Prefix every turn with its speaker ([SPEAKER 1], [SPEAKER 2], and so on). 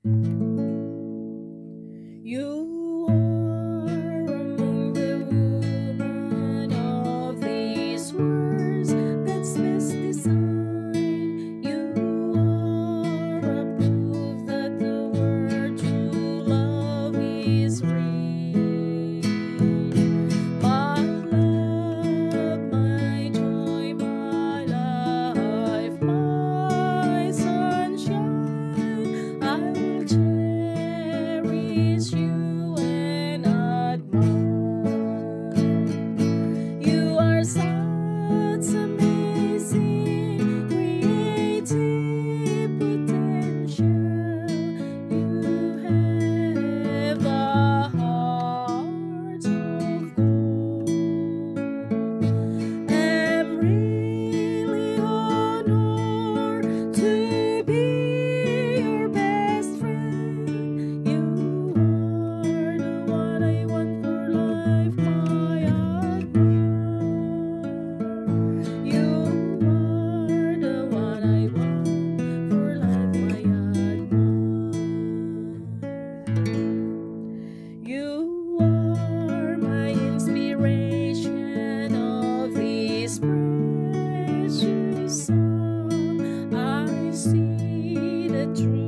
[SPEAKER 1] You are among the women of these words, God's best design. You are a proof that the word true love is real. My love, my joy, my life, my sunshine, I will cherish you and admire. You are such amazing creative potential. You have the heart of gold. I'm really honored to be your best friend. You are the one I want for life, my admirer. You are the one I want for life, my admirer. You are my inspiration of this precious song. I see the truth